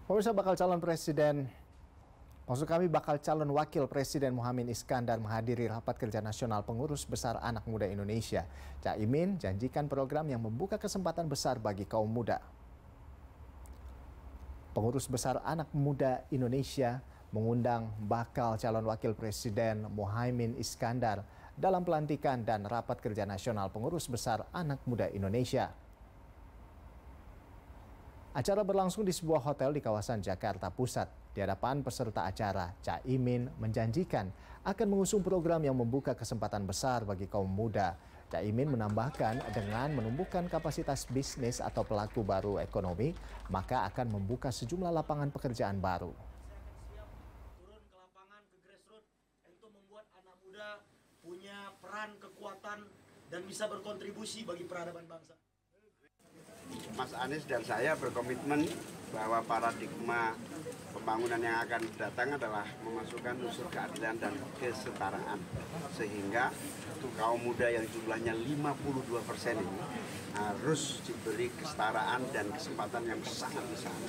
Pemirsa, bakal calon wakil presiden Muhaimin Iskandar menghadiri rapat kerja nasional pengurus besar anak muda Indonesia. Caimin janjikan program yang membuka kesempatan besar bagi kaum muda. Pengurus besar anak muda Indonesia mengundang bakal calon wakil presiden Muhaimin Iskandar dalam pelantikan dan rapat kerja nasional pengurus besar anak muda Indonesia. Acara berlangsung di sebuah hotel di kawasan Jakarta Pusat. Di hadapan peserta acara, Caimin menjanjikan akan mengusung program yang membuka kesempatan besar bagi kaum muda. Caimin menambahkan dengan menumbuhkan kapasitas bisnis atau pelaku baru ekonomi, maka akan membuka sejumlah lapangan pekerjaan baru. Turun ke lapangan, ke grassroots, untuk membuat anak muda punya peran, kekuatan, dan bisa berkontribusi bagi peradaban bangsa. Mas Anies dan saya berkomitmen bahwa paradigma pembangunan yang akan datang adalah memasukkan unsur keadilan dan kesetaraan, sehingga untuk kaum muda yang jumlahnya 52% ini harus diberi kesetaraan dan kesempatan yang sangat besar.